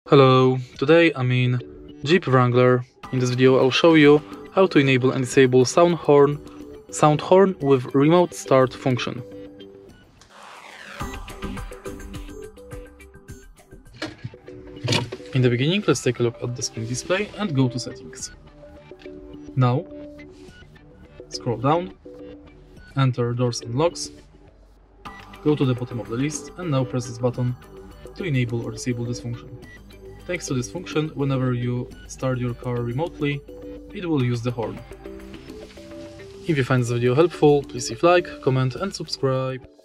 Hello, today I'm in Jeep Wrangler. In this video I'll show you how to enable and disable sound horn with remote start function. In the beginning, let's take a look at the screen display and go to settings. Now, scroll down, enter doors and locks, go to the bottom of the list and now press this button to enable or disable this function. Thanks to this function, whenever you start your car remotely, it will use the horn. If you find this video helpful, please leave a like, comment and subscribe.